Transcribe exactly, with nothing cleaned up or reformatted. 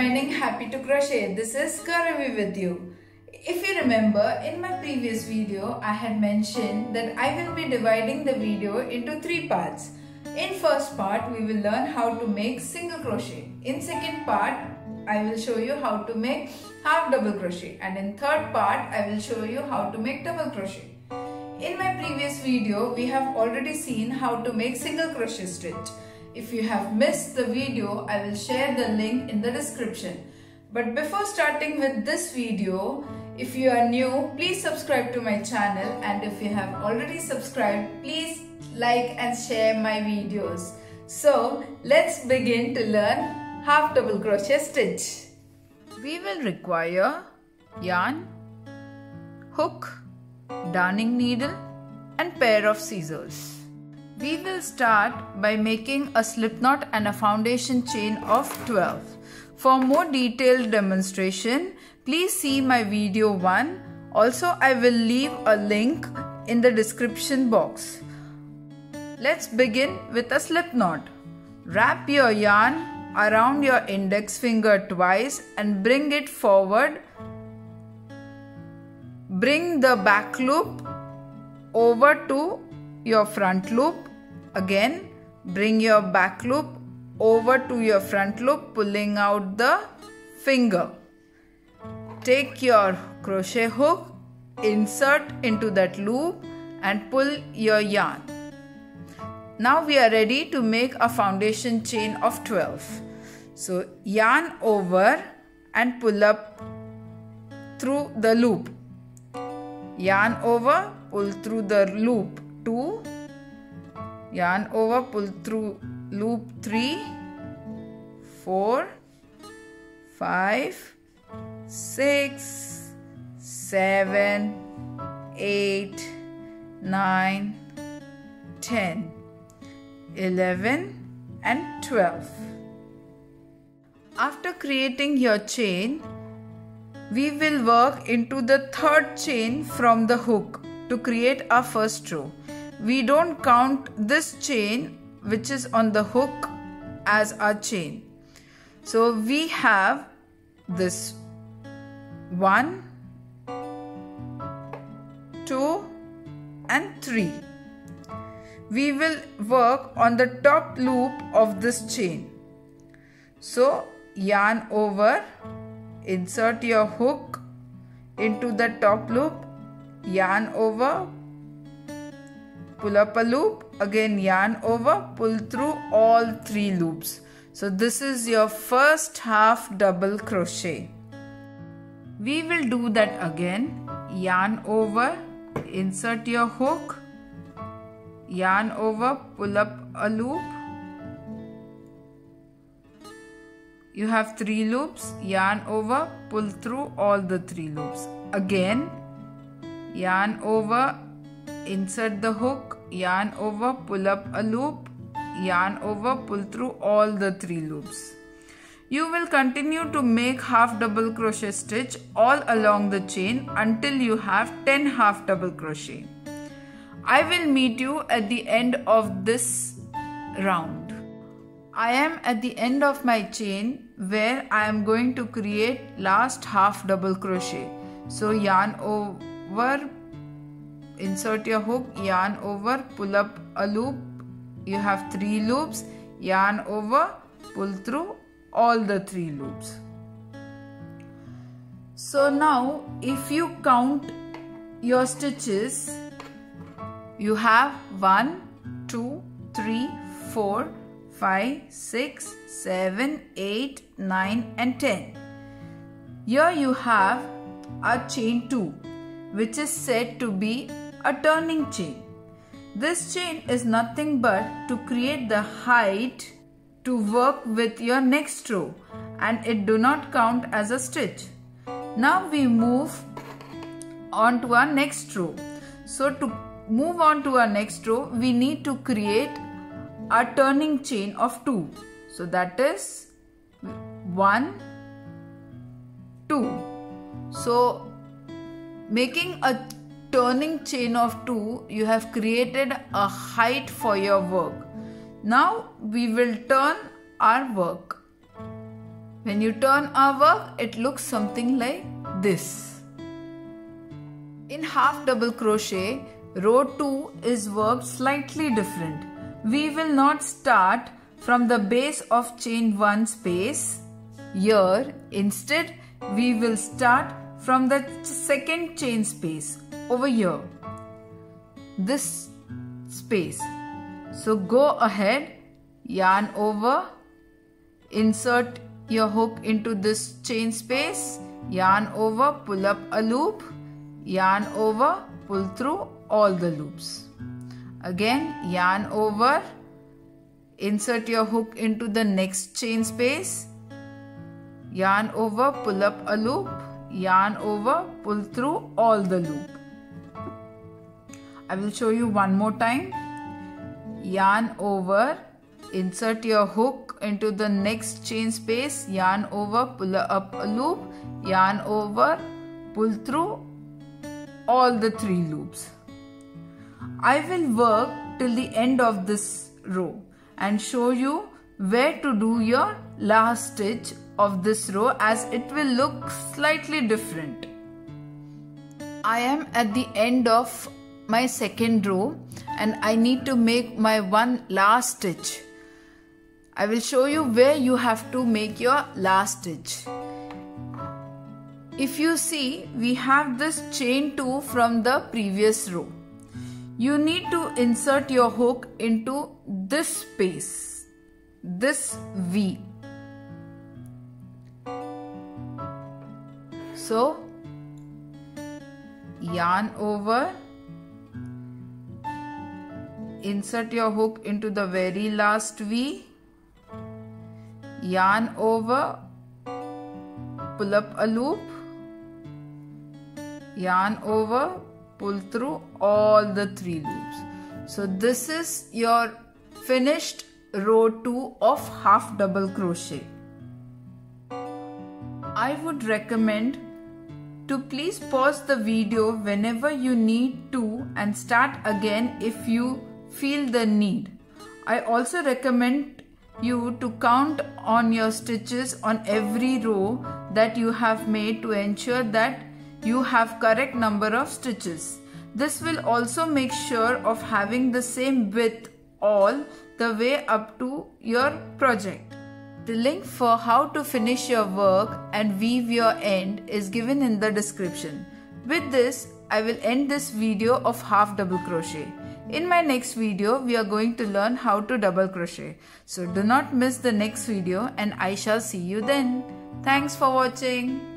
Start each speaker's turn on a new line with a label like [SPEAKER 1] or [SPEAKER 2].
[SPEAKER 1] joining Happy to Crochet. This is Gauravi with you. If you remember, in my previous video, I had mentioned that I will be dividing the video into three parts. In first part, we will learn how to make single crochet. In second part, I will show you how to make half double crochet. And in third part, I will show you how to make double crochet. In my previous video, we have already seen how to make single crochet stitch. If you have missed the video, I will share the link in the description. But before starting with this video, if you are new, please subscribe to my channel, and if you have already subscribed, please like and share my videos. So let's begin to learn half double crochet stitch. We will require yarn, hook, darning needle and pair of scissors. We will start by making a slip knot and a foundation chain of twelve. For more detailed demonstration, please see my video one. Also, I will leave a link in the description box. Let's begin with a slip knot. Wrap your yarn around your index finger twice and bring it forward. Bring the back loop over to your front loop. Again, bring your back loop over to your front loop, pulling out the finger. Take your crochet hook, insert into that loop and pull your yarn. Now we are ready to make a foundation chain of twelve. So yarn over and pull up through the loop. Yarn over, pull through the loop two. Yarn over, pull through loop three, four, five, six, seven, eight, nine, ten, eleven and twelve. After creating your chain, we will work into the third chain from the hook to create our first row. We don't count this chain which is on the hook as our chain. So we have this one, two and three. We will work on the top loop of this chain. So yarn over, insert your hook into the top loop, yarn over, pull up a loop, again yarn over, pull through all three loops. So this is your first half double crochet. We will do that again. Yarn over, insert your hook, yarn over, pull up a loop. You have three loops, yarn over, pull through all the three loops. Again, yarn over, insert the hook, yarn over, pull up a loop, yarn over, pull through all the three loops. You will continue to make half double crochet stitch all along the chain until you have ten half double crochet. I will meet you at the end of this round. I am at the end of my chain where I am going to create last half double crochet. So yarn over, insert your hook, yarn over, pull up a loop. You have three loops, yarn over, pull through all the three loops. So now if you count your stitches, you have one, two, three, four, five, six, seven, eight, nine and ten. Here you have a chain two, which is said to be a turning chain. This chain is nothing but to create the height to work with your next row, and it do not count as a stitch. Now we move on to our next row. So to move on to our next row, we need to create a turning chain of two. So that is one, two. So making a turning chain of two, you have created a height for your work. Now we will turn our work. When you turn our work, it looks something like this. In half double crochet, row two is worked slightly different. We will not start from the base of chain one space here. Instead, we will start from the second chain space over here, this space. So go ahead, yarn over, insert your hook into this chain space, yarn over, pull up a loop, yarn over, pull through all the loops. Again, yarn over, insert your hook into the next chain space, yarn over, pull up a loop, yarn over, pull through all the loop. I will show you one more time. Yarn over, insert your hook into the next chain space, yarn over, pull up a loop, yarn over, pull through all the three loops. I will work till the end of this row and show you where to do your last stitch of this row, as it will look slightly different. I am at the end of my second row and I need to make my one last stitch. I will show you where you have to make your last stitch. If you see, we have this chain two from the previous row. You need to insert your hook into this space, this V. So, yarn over, insert your hook into the very last V, yarn over, pull up a loop, yarn over, pull through all the three loops. So this is your finished row two of half double crochet. I would recommend to please pause the video whenever you need to and start again if you feel the need. I also recommend you to count on your stitches on every row that you have made to ensure that you have correct number of stitches. This will also make sure of having the same width all the way up to your project. The link for how to finish your work and weave your end is given in the description. With this, I will end this video of half double crochet. In my next video, we are going to learn how to double crochet. So do not miss the next video and I shall see you then. Thanks for watching.